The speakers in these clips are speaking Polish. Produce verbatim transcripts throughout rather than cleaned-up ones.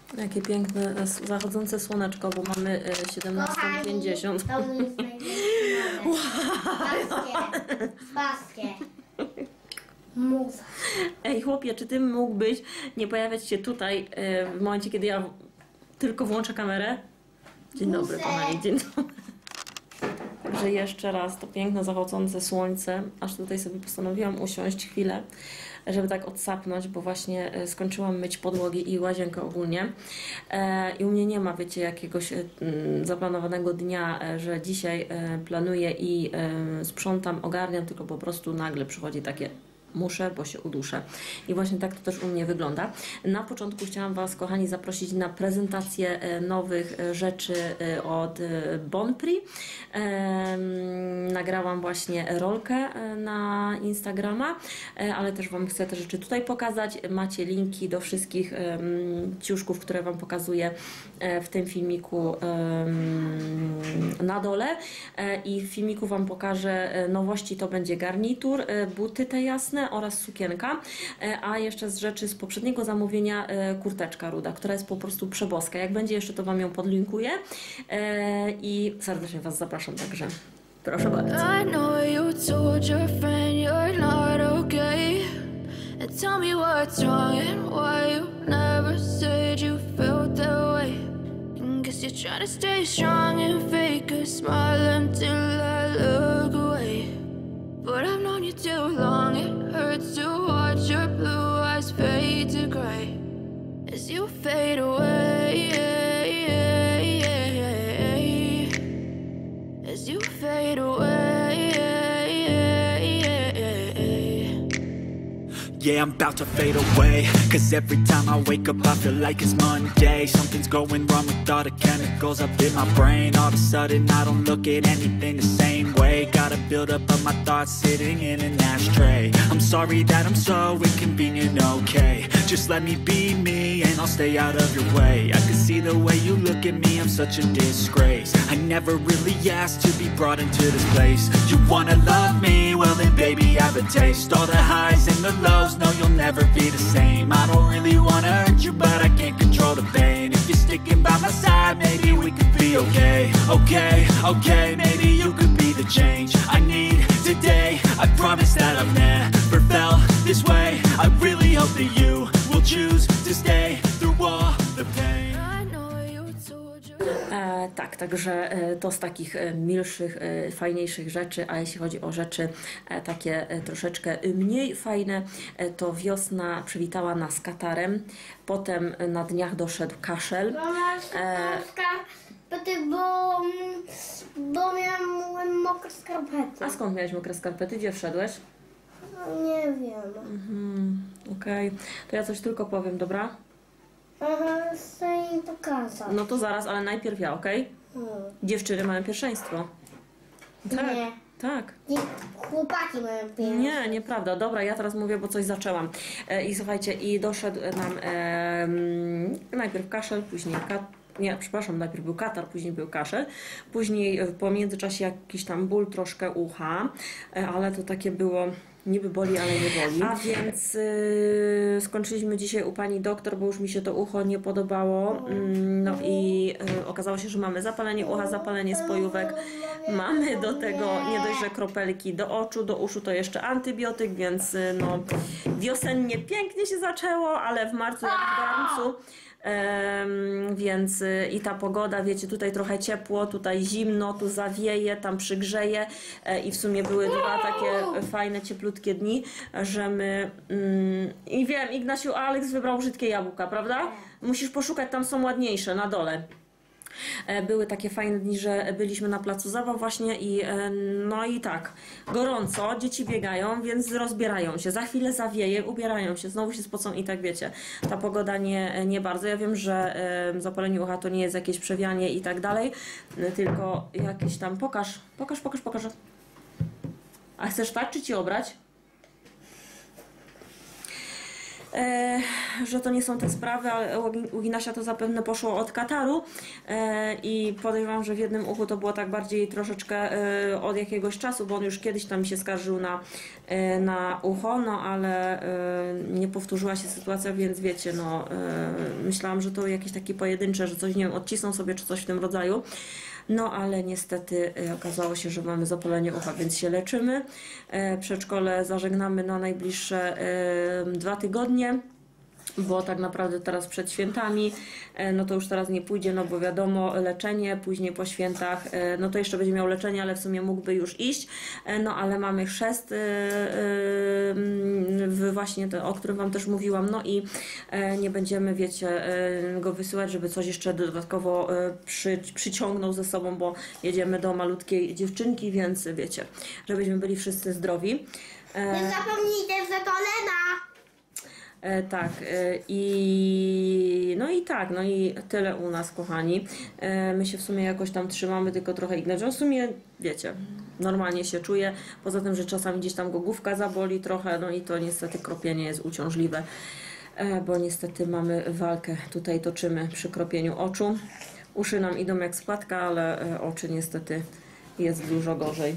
Jakie piękne zachodzące słoneczko, bo mamy siedemnastą pięćdziesiąt. Patrzcie, patrzcie. Muza. Ej chłopie, czy ty mógłbyś nie pojawiać się tutaj w momencie, kiedy ja tylko włączę kamerę? Dzień dobry kochani, dzień dobry. Także jeszcze raz to piękne zachodzące słońce, aż tutaj sobie postanowiłam usiąść chwilę, żeby tak odsapnąć, bo właśnie skończyłam myć podłogi i łazienkę ogólnie. I u mnie nie ma, wiecie, jakiegoś zaplanowanego dnia, że dzisiaj planuję i sprzątam, ogarniam, tylko po prostu nagle przychodzi takie: muszę, bo się uduszę. I właśnie tak to też u mnie wygląda. Na początku chciałam Was, kochani, zaprosić na prezentację nowych rzeczy od Bonprix. Nagrałam właśnie rolkę na Instagrama, ale też Wam chcę te rzeczy tutaj pokazać. Macie linki do wszystkich ciuszków, które Wam pokazuję w tym filmiku na dole. I w filmiku Wam pokażę nowości. To będzie garnitur, buty te jasne oraz sukienka, a jeszcze z rzeczy z poprzedniego zamówienia kurteczka ruda, która jest po prostu przeboska. Jak będzie jeszcze, to Wam ją podlinkuję i serdecznie Was zapraszam, także proszę bardzo. I know you told your friend you're not okay. Tell me what's wrong and why you never said you felt that way. Guess you're trying to stay strong and fake a smile until I look away. But I've known you too long, it hurts to watch your blue eyes fade to grey as you fade away, as you fade away. Yeah, I'm about to fade away, cause every time I wake up I feel like it's Monday. Something's going wrong with all the chemicals up in my brain. All of a sudden I don't look at anything the same way. Gotta build up of my thoughts sitting in an ashtray. I'm sorry that I'm so inconvenient, okay. Just let me be me and I'll stay out of your way. I can see the way you look at me, I'm such a disgrace. I never really asked to be brought into this place. You wanna love me? Well then baby have a taste. All the highs and the lows, no, you'll never be the same. I don't really wanna hurt you, but I can't control the pain. If you're sticking by my side, maybe we could be okay. Okay, okay, maybe you could be the change I need today. I promise that I've never felt this way. I really hope that you will choose to stay through all the pain. E, tak, także e, to z takich e, milszych, e, fajniejszych rzeczy, a jeśli chodzi o rzeczy e, takie e, troszeczkę mniej fajne, e, to wiosna przywitała nas katarem, potem e, na dniach doszedł kaszel. E, bo, bo miałam mokre skarpety. A skąd miałeś mokre skarpety? Gdzie wszedłeś? Nie wiem. Mhm, okej, okay. To ja coś tylko powiem, dobra? Aha, chcę im pokazać. No to zaraz, ale najpierw ja, okej? Okay? Hmm. Dziewczyny mają pierwszeństwo. Tak, nie. Tak. Nie, chłopaki mają pierwszeństwo. Nie, nieprawda. Dobra, ja teraz mówię, bo coś zaczęłam. E, I słuchajcie, i doszedł nam e, najpierw kaszel, później kat... Nie, przepraszam, najpierw był katar, później był kaszel. Później po międzyczasie jakiś tam ból, troszkę ucha, e, ale to takie było... Niby boli, ale nie boli. A więc yy, skończyliśmy dzisiaj u pani doktor, bo już mi się to ucho nie podobało. No i yy, okazało się, że mamy zapalenie ucha, zapalenie spojówek. Mamy do tego nie dość, że kropelki do oczu, do uszu to jeszcze antybiotyk, więc yy, no wiosennie pięknie się zaczęło, ale w marcu jak w garncu. Um, więc y, i ta pogoda, wiecie, tutaj trochę ciepło, tutaj zimno, tu zawieje, tam przygrzeje y, i w sumie były dwa takie fajne, cieplutkie dni, że my mm, i wiem, Ignasiu, Alex wybrał brzydkie jabłka, prawda? Musisz poszukać, tam są ładniejsze, na dole. Były takie fajne dni, że byliśmy na placu zabaw właśnie i no i tak, gorąco, dzieci biegają, więc rozbierają się, za chwilę zawieje, ubierają się, znowu się spocą i tak wiecie, ta pogoda nie, nie bardzo. Ja wiem, że zapalenie ucha to nie jest jakieś przewianie i tak dalej, tylko jakieś tam, pokaż, pokaż, pokaż, pokaż. A chcesz tak, czy ci obrać? e, że to nie są te sprawy, ale u Ginasia to zapewne poszło od kataru e, i podejrzewam, że w jednym uchu to było tak bardziej troszeczkę e, od jakiegoś czasu, bo on już kiedyś tam się skarżył na, e, na ucho, no ale e, nie powtórzyła się sytuacja, więc wiecie, no e, myślałam, że to jakieś takie pojedyncze, że coś, nie wiem, odcisną sobie czy coś w tym rodzaju. No ale niestety e, okazało się, że mamy zapalenie ucha, więc się leczymy. E, przedszkole zażegnamy na najbliższe e, dwa tygodnie. Bo tak naprawdę teraz przed świętami, e, no to już teraz nie pójdzie, no bo wiadomo, leczenie, później po świętach, e, no to jeszcze będzie miał leczenie, ale w sumie mógłby już iść, e, no ale mamy chrzest, e, e, w właśnie to, o którym Wam też mówiłam, no i e, nie będziemy, wiecie, e, go wysyłać, żeby coś jeszcze dodatkowo e, przy, przyciągnął ze sobą, bo jedziemy do malutkiej dziewczynki, więc wiecie, żebyśmy byli wszyscy zdrowi. E, Nie zapomnijcie, że to Lena. E, tak, e, i no i tak, no i tyle u nas, kochani. E, my się w sumie jakoś tam trzymamy, tylko trochę ignorując. W sumie, wiecie, normalnie się czuję. Poza tym, że czasami gdzieś tam go główka zaboli trochę, no i to niestety kropienie jest uciążliwe, e, bo niestety mamy walkę, tutaj toczymy przy kropieniu oczu. Uszy nam idą jak spłatka, ale e, oczy niestety jest dużo gorzej.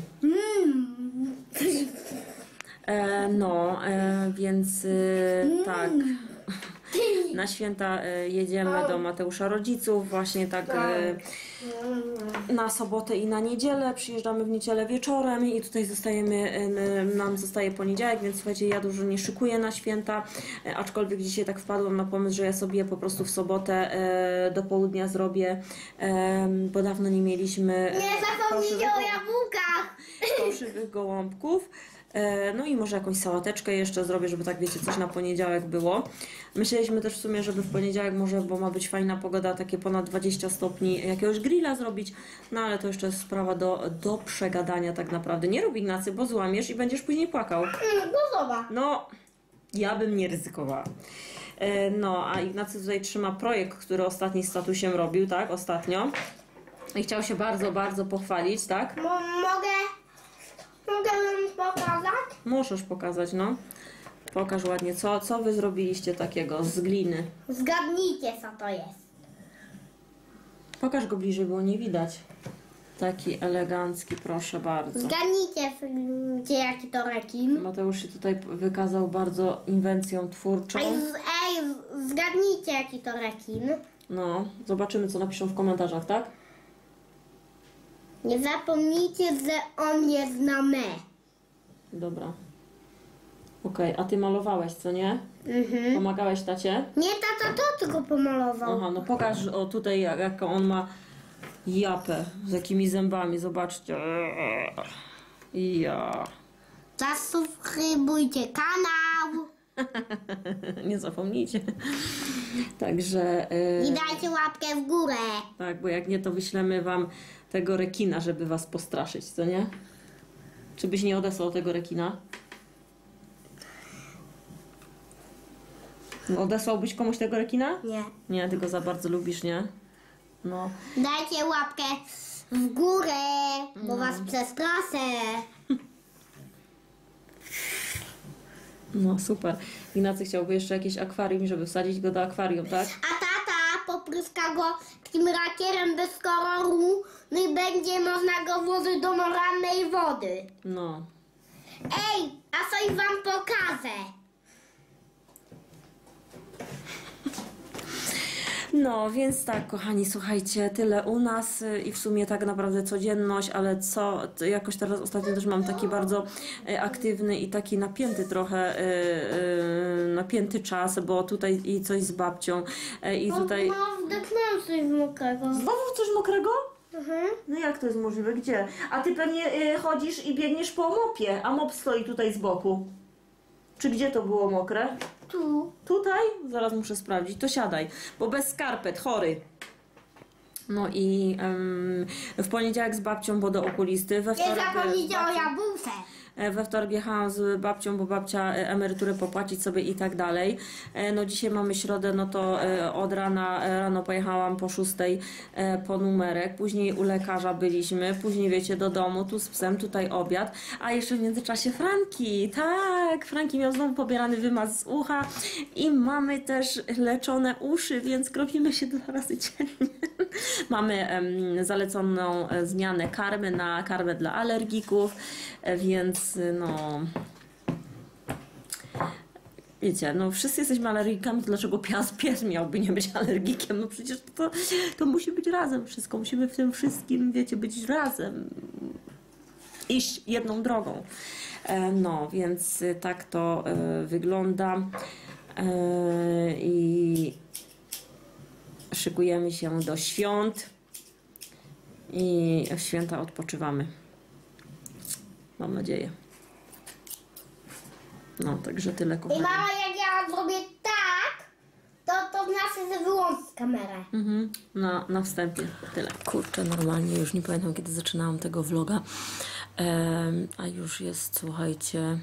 E, no, e, więc e, tak, na święta e, jedziemy do Mateusza rodziców, właśnie tak e, na sobotę i na niedzielę, przyjeżdżamy w niedzielę wieczorem i tutaj zostajemy, e, nam zostaje poniedziałek, więc słuchajcie, ja dużo nie szykuję na święta, e, aczkolwiek dzisiaj tak wpadłam na pomysł, że ja sobie po prostu w sobotę e, do południa zrobię, e, bo dawno nie mieliśmy Nie zapomnijcie fałszywych, o jabłkach. fałszywych gołąbków. No i może jakąś sałateczkę jeszcze zrobię, żeby tak wiecie, coś na poniedziałek było. Myśleliśmy też w sumie, żeby w poniedziałek może, bo ma być fajna pogoda, takie ponad dwadzieścia stopni, jakiegoś grilla zrobić, no ale to jeszcze jest sprawa do, do przegadania tak naprawdę. Nie rób, Ignacy, bo złamiesz i będziesz później płakał. No zobacz. No, ja bym nie ryzykowała. E, No, a Ignacy tutaj trzyma projekt, który ostatni z statusiem robił, tak, ostatnio. I chciał się bardzo, bardzo pochwalić, tak? Mo mogę... Mogę wam pokazać? Możesz pokazać, no. Pokaż ładnie, co, co wy zrobiliście takiego z gliny. Zgadnijcie, co to jest. Pokaż go bliżej, było nie widać. Taki elegancki, proszę bardzo. Zgadnijcie, gdzie jaki to rekin. Mateusz się tutaj wykazał bardzo inwencją twórczą. Ej, z, ej, zgadnijcie, jaki to rekin. No, zobaczymy, co napiszą w komentarzach, tak? Nie zapomnijcie, że on jest na me. Dobra. Okej, a ty malowałeś, co nie? Mhm. Pomagałeś tacie? Nie, tata to tylko pomalował. Aha, no pokaż o tutaj, jak, jaką on ma japę, z jakimi zębami, zobaczcie. Ja. Zasubskrybujcie kanał. Nie zapomnijcie. Także. I Yy, dajcie łapkę w górę. tak, bo jak nie, to wyślemy wam tego rekina, żeby was postraszyć, co nie? Czy byś nie odesłał tego rekina? Odesłałbyś komuś tego rekina? Nie. Nie, ty go za bardzo lubisz, nie? No. Dajcie łapkę w górę, bo was przestraszę. No super. Ignacy chciałby jeszcze jakieś akwarium, żeby wsadzić go do akwarium, tak? A tata popryska go takim rakierem bez koloru, no i będzie można go włożyć do normalnej wody. No. Ej, a coś wam pokażę. No, więc tak, kochani, słuchajcie, tyle u nas y, i w sumie tak naprawdę codzienność, ale co, to jakoś teraz ostatnio też mam taki bardzo y, aktywny i taki napięty trochę, y, y, napięty czas, bo tutaj i coś z babcią y, i tutaj... No, wdechnąłem coś mokrego. Znowu coś mokrego? Mhm. No jak to jest możliwe? Gdzie? A ty pewnie y, chodzisz i biegniesz po mopie, a mop stoi tutaj z boku. Czy gdzie to było mokre? Tu. Tutaj? Zaraz muszę sprawdzić. To siadaj, bo bez skarpet, chory. No i em, w poniedziałek z babcią, bo do okulisty. We Nie wtorek z zapomnijcie o babcią, jabłce. we wtorek jechałam z babcią, bo babcia emeryturę popłacić sobie i tak dalej. No dzisiaj mamy środę, no to od rana, rano pojechałam po szóstej po numerek, później u lekarza byliśmy, później wiecie do domu, tu z psem, tutaj obiad, a jeszcze w międzyczasie Franki, tak, Franki miał znowu pobierany wymaz z ucha i mamy też leczone uszy, więc krowimy się dwa razy dziennie. Mamy um, zaleconą zmianę karmy na karmę dla alergików, więc no... Wiecie, no wszyscy jesteśmy alergikami, to dlaczego pies, pies miałby nie być alergikiem? No przecież to, to musi być razem wszystko, musimy w tym wszystkim, wiecie, być razem, iść jedną drogą. No, więc tak to wygląda i szykujemy się do świąt i w święta odpoczywamy. Mam nadzieję. No, także tyle, I kochani. mama, jak ja zrobię tak, to, to znaczy, że wyłączyć kamerę. Mhm, na, na wstępie tyle. Kurczę, normalnie już nie pamiętam, kiedy zaczynałam tego vloga, ehm, a już jest, słuchajcie,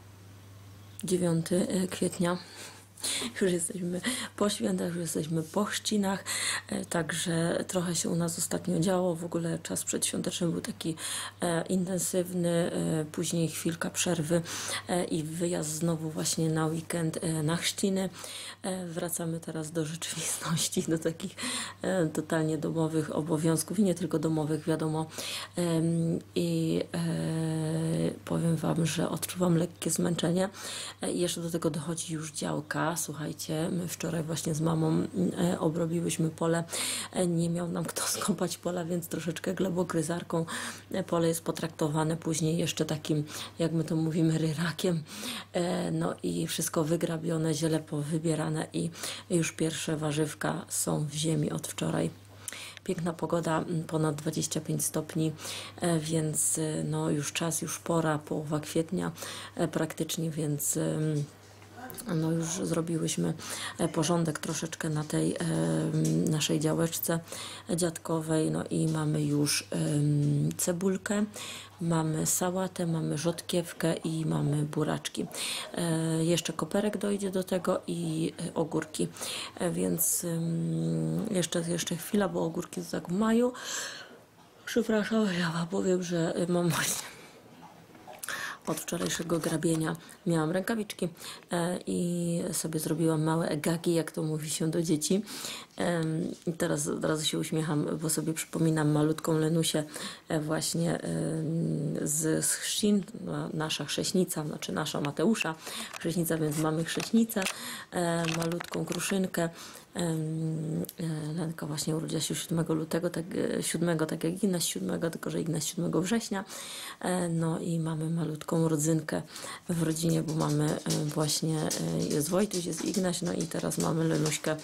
dziewiątego kwietnia. Już jesteśmy po świętach, już jesteśmy po chrzcinach, e, także trochę się u nas ostatnio działo. W ogóle czas przedświąteczny był taki e, intensywny, e, później chwilka przerwy e, i wyjazd znowu właśnie na weekend e, na chrzciny. E, wracamy teraz do rzeczywistości, do takich e, totalnie domowych obowiązków i nie tylko domowych, wiadomo. E, I e, powiem Wam, że odczuwam lekkie zmęczenie e, i jeszcze do tego dochodzi już działka. Słuchajcie, my wczoraj właśnie z mamą e, obrobiłyśmy pole. E, nie miał nam kto skopać pola, więc troszeczkę glebokryzarką e, pole jest potraktowane później jeszcze takim, jak my to mówimy, ryrakiem. E, no i wszystko wygrabione, ziele powybierane i już pierwsze warzywka są w ziemi od wczoraj. Piękna pogoda, ponad dwadzieścia pięć stopni, e, więc e, no już czas, już pora, połowa kwietnia e, praktycznie, więc e, no już zrobiłyśmy porządek troszeczkę na tej e, naszej działeczce dziadkowej, no i mamy już e, cebulkę, mamy sałatę, mamy rzodkiewkę i mamy buraczki. E, jeszcze koperek dojdzie do tego i e, ogórki, e, więc e, jeszcze, jeszcze chwila, bo ogórki to tak w maju. Przepraszam, ja wam powiem, że mam właśnie od wczorajszego grabienia miałam rękawiczki e, i sobie zrobiłam małe egagi, jak to mówi się do dzieci. E, I teraz od razu się uśmiecham, bo sobie przypominam malutką Lenusię e, właśnie e, z, z chrzcin, no, nasza chrześnica, znaczy nasza Mateusza chrześnica, więc mamy chrześnicę, e, malutką kruszynkę. Lenka właśnie urodziła się siódmego lutego, tak, siódmego, tak jak Ignaś siódmego, tylko że Ignaś siódmego września. No i mamy malutką rodzynkę w rodzinie, bo mamy właśnie, jest Wojtuś, jest Ignaś, no i teraz mamy Lenuśkę.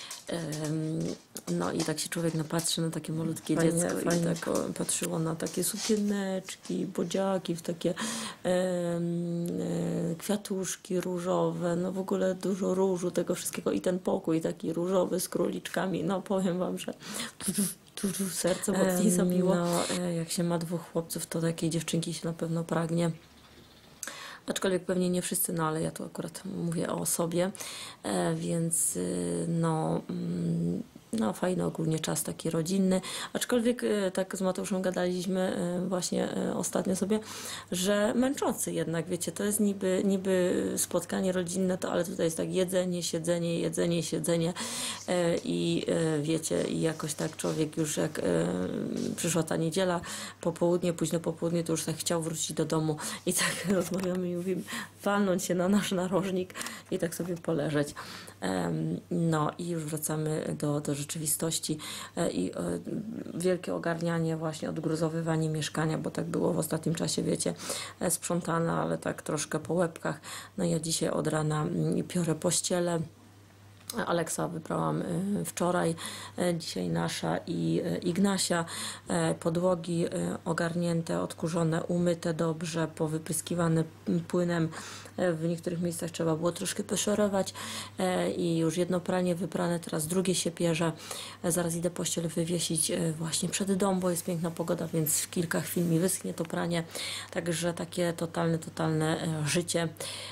No i tak się człowiek napatrzy na takie malutkie fajnie, dziecko fajnie. I tak o, patrzyło na takie sukieneczki, bodziaki, w takie e, e, kwiatuszki różowe, no w ogóle dużo różu, tego wszystkiego i ten pokój taki różowy z króliczkami, no powiem Wam, że tu, tu, tu, tu serce mocniej zabiło. No, e, jak się ma dwóch chłopców, to takiej dziewczynki się na pewno pragnie. Aczkolwiek pewnie nie wszyscy, no ale ja tu akurat mówię o sobie, e, więc y, no, mm, no fajny ogólnie czas taki rodzinny, aczkolwiek e, tak z Mateuszem gadaliśmy e, właśnie e, ostatnio sobie, że męczący jednak, wiecie, to jest niby, niby spotkanie rodzinne, to ale tutaj jest tak jedzenie, siedzenie, jedzenie, siedzenie e, i e, wiecie, i jakoś tak człowiek już jak e, przyszła ta niedziela, popołudnie, późno popołudnie, to już tak chciał wrócić do domu i tak rozmawiamy i mówimy, walnąć się na nasz narożnik i tak sobie poleżeć. E, no i już wracamy do, do rzeczywistości i wielkie ogarnianie, właśnie odgruzowywanie mieszkania, bo tak było w ostatnim czasie, wiecie, sprzątane, ale tak troszkę po łebkach. No ja dzisiaj od rana piorę pościelę, Aleksa wybrałam wczoraj, dzisiaj nasza i Ignasia. Podłogi ogarnięte, odkurzone, umyte dobrze, powypryskiwane płynem. W niektórych miejscach trzeba było troszkę poszorować i już jedno pranie wyprane, teraz drugie się pierze. Zaraz idę pościel wywiesić właśnie przed dom, bo jest piękna pogoda, więc w kilka chwil mi wyschnie to pranie. Także takie totalne, totalne życie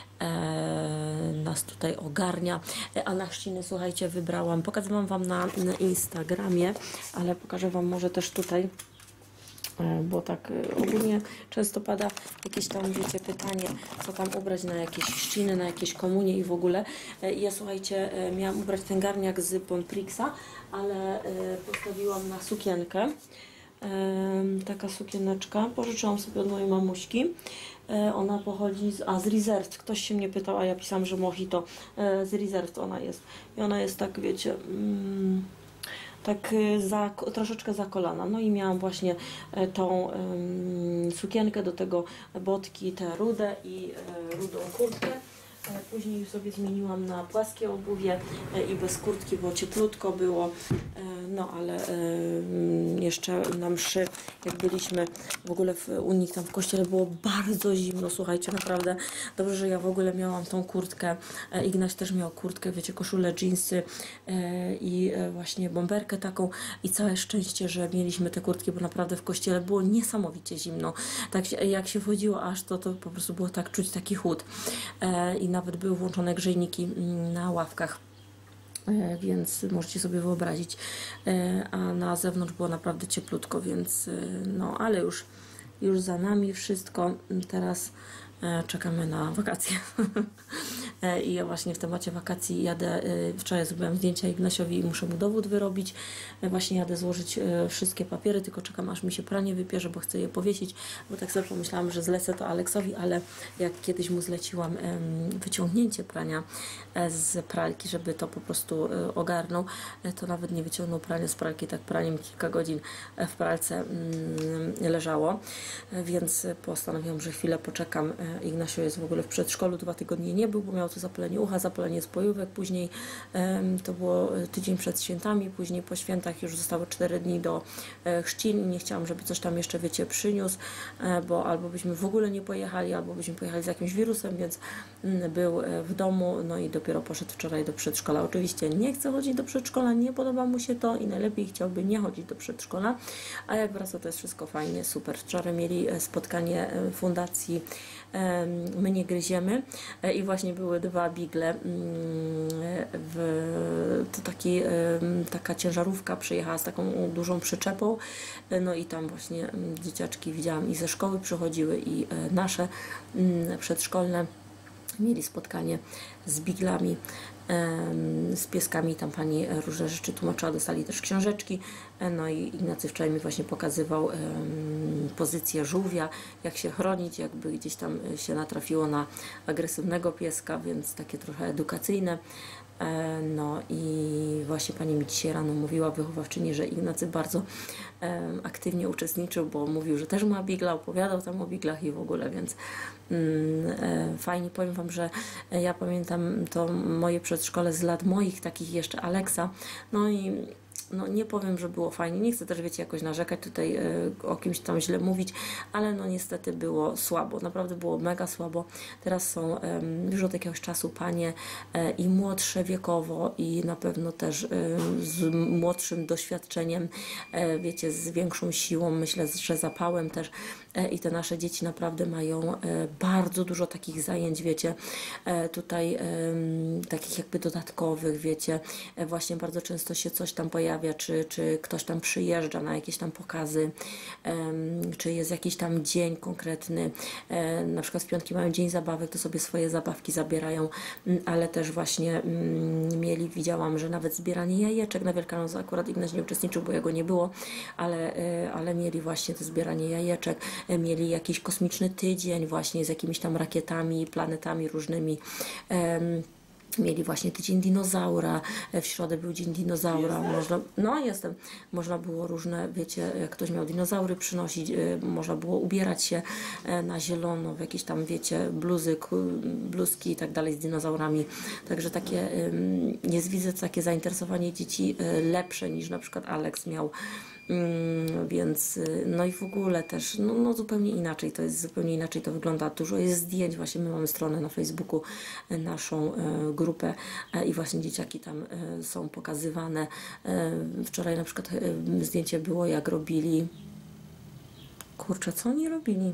nas tutaj ogarnia. A na chrzciny, słuchajcie, wybrałam, pokazywałam Wam na, na Instagramie, ale pokażę Wam może też tutaj, bo tak ogólnie często pada jakieś tam, wiecie, pytanie, co tam ubrać na jakieś chrzciny, na jakieś komunie i w ogóle. Ja, słuchajcie, miałam ubrać ten garniak z Bonprixa, ale postawiłam na sukienkę. Taka sukieneczka, pożyczyłam sobie od mojej mamuśki. Ona pochodzi z, a z Reserved. Ktoś się mnie pytał, a ja pisałam, że Mojito. Z Reserved ona jest. I ona jest tak, wiecie, mm, tak za, troszeczkę za kolana. No i miałam właśnie tą um, sukienkę, do tego botki te rude i e, rudą kurtkę. Później już sobie zmieniłam na płaskie obuwie i bez kurtki, bo cieplutko było. No ale jeszcze na mszy, jak byliśmy w ogóle w Unii, tam w kościele było bardzo zimno, słuchajcie, naprawdę dobrze, że ja w ogóle miałam tą kurtkę. Ignaś też miał kurtkę, wiecie, koszulę, dżinsy i właśnie bomberkę taką i całe szczęście, że mieliśmy te kurtki, bo naprawdę w kościele było niesamowicie zimno. Tak jak się wchodziło aż, to to po prostu było tak czuć taki chłód. I nawet były włączone grzejniki na ławkach, więc możecie sobie wyobrazić, a na zewnątrz było naprawdę cieplutko, więc no, ale już, już za nami wszystko, teraz czekamy na wakacje. I ja właśnie w temacie wakacji jadę, wczoraj zrobiłam zdjęcia Ignasiowi i muszę mu dowód wyrobić. Właśnie jadę złożyć wszystkie papiery, tylko czekam, aż mi się pranie wypierze, bo chcę je powiesić, bo tak sobie pomyślałam, że zlecę to Aleksowi, ale jak kiedyś mu zleciłam wyciągnięcie prania z pralki, żeby to po prostu ogarnął, to nawet nie wyciągnął prania z pralki, tak praniem kilka godzin w pralce leżało, więc postanowiłam, że chwilę poczekam. Ignacio jest w ogóle w przedszkolu, dwa tygodnie nie był, bo miał to zapalenie ucha, zapalenie spojówek, później um, to było tydzień przed świętami, później po świętach już zostało cztery dni do e, chrzcin. Nie chciałam, żeby coś tam jeszcze, wiecie, przyniósł, e, bo albo byśmy w ogóle nie pojechali, albo byśmy pojechali z jakimś wirusem, więc mm, był e, w domu, no i dopiero poszedł wczoraj do przedszkola. Oczywiście nie chce chodzić do przedszkola, nie podoba mu się to i najlepiej chciałby nie chodzić do przedszkola, a jak wraca, to jest wszystko fajnie, super. Wczoraj mieli spotkanie fundacji My nie gryziemy i właśnie były dwa bigle, w, to taki, taka ciężarówka przyjechała z taką dużą przyczepą, no i tam właśnie dzieciaczki widziałam i ze szkoły przychodziły i nasze przedszkolne mieli spotkanie z biglami, z pieskami, tam pani różne rzeczy tłumaczyła, dostali też książeczki, no i Ignacy wczoraj mi właśnie pokazywał um, pozycję żółwia, jak się chronić, jakby gdzieś tam się natrafiło na agresywnego pieska, więc takie trochę edukacyjne. No i właśnie pani mi dzisiaj rano mówiła, wychowawczyni, że Ignacy bardzo um, aktywnie uczestniczył, bo mówił, że też ma bigla, opowiadał tam o biglach i w ogóle, więc um, fajnie. Powiem Wam, że ja pamiętam to moje przedszkole z lat moich, takich jeszcze Aleksa, no i no nie powiem, że było fajnie, nie chcę też, wiecie, jakoś narzekać tutaj y, o kimś tam źle mówić, ale no niestety było słabo, naprawdę było mega słabo. Teraz są y, już od jakiegoś czasu panie y, i młodsze wiekowo i na pewno też y, z młodszym doświadczeniem, y, wiecie, z większą siłą, myślę, że zapałem też y, i te nasze dzieci naprawdę mają y, bardzo dużo takich zajęć, wiecie, y, tutaj y, takich jakby dodatkowych, wiecie, y, właśnie bardzo często się coś tam pojawia, Czy, czy ktoś tam przyjeżdża na jakieś tam pokazy, um, czy jest jakiś tam dzień konkretny, um, na przykład w piątki mają dzień zabawek, to sobie swoje zabawki zabierają, um, ale też właśnie um, mieli, widziałam, że nawet zbieranie jajeczek na Wielkanoc, akurat Ignaś nie uczestniczył, bo jego nie było, ale, um, ale mieli właśnie to zbieranie jajeczek, um, mieli jakiś kosmiczny tydzień właśnie z jakimiś tam rakietami, planetami różnymi, um, mieli właśnie tydzień dinozaura, w środę był dzień dinozaura, można, no jestem, można było różne, wiecie, jak ktoś miał dinozaury przynosić, y, można było ubierać się e, na zielono, w jakieś tam, wiecie, bluzy, ku- bluzki i tak dalej z dinozaurami, także takie, ym, jest widzę takie zainteresowanie dzieci y, lepsze niż na przykład Alex miał. Mm, więc y, no i w ogóle też no, no zupełnie inaczej to jest, zupełnie inaczej to wygląda. Dużo jest zdjęć, właśnie my mamy stronę na Facebooku, y, naszą y, grupę y, i właśnie dzieciaki tam y, są pokazywane. Y, wczoraj na przykład y, zdjęcie było, jak robili, kurczę, co oni robili?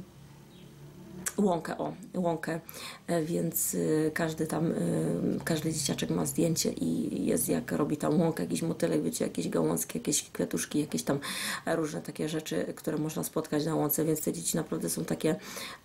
Łąkę, o, łąkę, e, więc y, każdy tam, y, każdy dzieciaczek ma zdjęcie i jest jak robi tam łąkę, jakiś motylek, wiecie, jakieś gałązki, jakieś kwiatuszki, jakieś tam różne takie rzeczy, które można spotkać na łące, więc te dzieci naprawdę są takie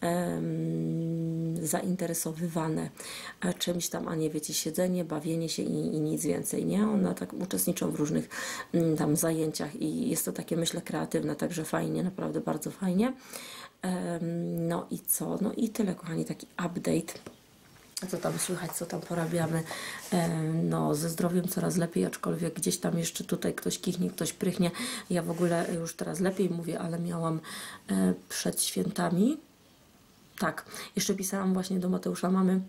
em, zainteresowywane e, czymś tam, a nie wiecie, siedzenie, bawienie się i, i nic więcej, nie? One tak uczestniczą w różnych mm, tam zajęciach i jest to takie, myślę, kreatywne, także fajnie, naprawdę bardzo fajnie. Em, No i co? No i tyle, kochani, taki update. Co tam słychać, co tam porabiamy. Em, No, ze zdrowiem coraz lepiej, aczkolwiek gdzieś tam jeszcze tutaj ktoś kichnie, ktoś prychnie. Ja w ogóle już teraz lepiej mówię, ale miałam e, przed świętami. Tak, jeszcze pisałam właśnie do Mateusza mamy,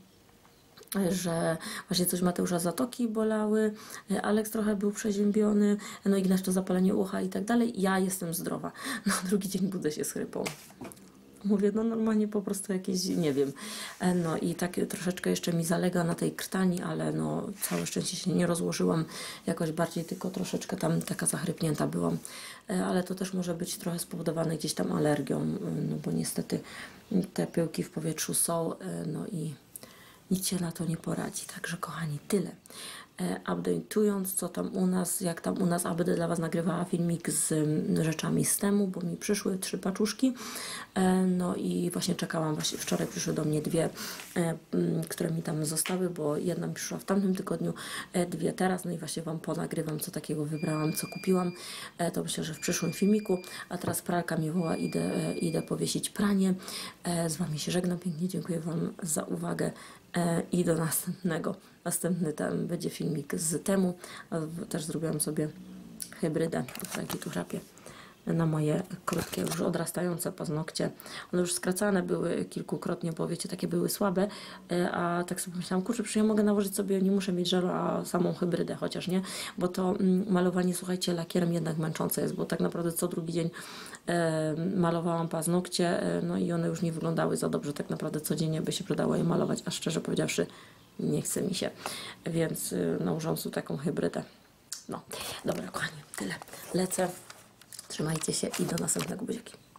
że właśnie coś Mateusza zatoki bolały, Aleks trochę był przeziębiony, no Ignaś to zapalenie ucha i tak dalej. Ja jestem zdrowa. No drugi dzień budzę się z chrypą. Mówię, no normalnie po prostu jakieś, nie wiem. No i tak troszeczkę jeszcze mi zalega na tej krtani, ale no całe szczęście się nie rozłożyłam jakoś bardziej, tylko troszeczkę tam taka zachrypnięta byłam. Ale to też może być trochę spowodowane gdzieś tam alergią, no bo niestety te pyłki w powietrzu są, no i nic się na to nie poradzi. Także kochani, tyle. E, update'ując, co tam u nas, jak tam u nas, a będę dla Was nagrywała filmik z mm, rzeczami z temu, bo mi przyszły trzy paczuszki. E, no i właśnie czekałam, właśnie wczoraj przyszły do mnie dwie, e, m, które mi tam zostały, bo jedna mi przyszła w tamtym tygodniu, e, dwie teraz, no i właśnie Wam ponagrywam, co takiego wybrałam, co kupiłam. E, to myślę, że w przyszłym filmiku. A teraz pralka mi woła, idę, e, idę powiesić pranie. E, z Wami się żegnam pięknie, dziękuję Wam za uwagę. E, I do następnego. Następny tam będzie filmik z temu. W- Też zrobiłam sobie hybrydę, taki tu chrapie, na moje krótkie, już odrastające paznokcie. One już skracane były kilkukrotnie, bo wiecie, takie były słabe, e, a tak sobie myślałam, kurczę, przecież ja mogę nałożyć sobie, nie muszę mieć żelu, a samą hybrydę chociaż, nie? Bo to mm, malowanie, słuchajcie, lakierem jednak męczące jest, bo tak naprawdę co drugi dzień e, malowałam paznokcie, e, no i one już nie wyglądały za dobrze, tak naprawdę codziennie by się przydało je malować, a szczerze powiedziawszy, nie chce mi się, więc y, nałożyłam sobie taką hybrydę. No, dobra, kochani, tyle. Lecę. Trzymajcie się i do następnego, buziaki.